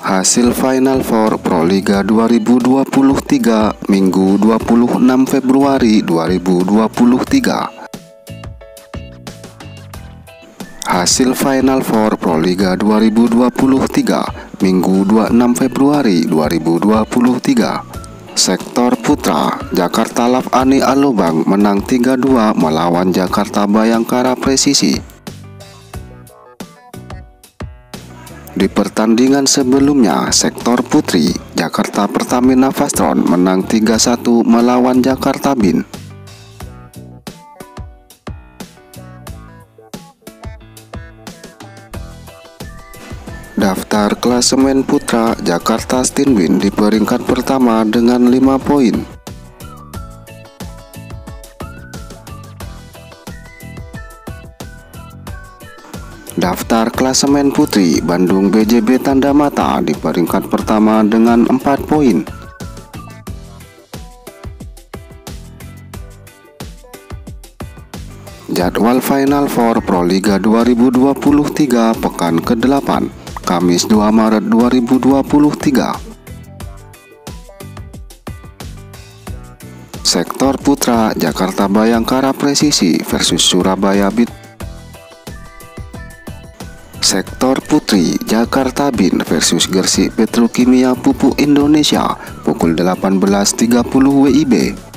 Hasil Final Four Proliga 2023 Minggu 26 Februari 2023. Hasil Final Four Proliga 2023 Minggu 26 Februari 2023. Sektor Putra, Jakarta Love Ani Alubang menang 3-2 melawan Jakarta Bayangkara Presisi. Di pertandingan sebelumnya, sektor putri, Jakarta Pertamina Vastron menang 3-1 melawan Jakarta Bin. Daftar klasemen putra, Jakarta Stinwin di peringkat pertama dengan 5 poin. Daftar klasemen putri, Bandung BJB Tanda Mata di peringkat pertama dengan 4 poin. Jadwal Final Four Proliga 2023 pekan ke-8, Kamis 2 Maret 2023. Sektor Putra, Jakarta Bayangkara Presisi versus Surabaya Bit. Sektor Putri, Jakarta Bin versus Gresik Petrokimia Pupuk Indonesia pukul 18.30 WIB.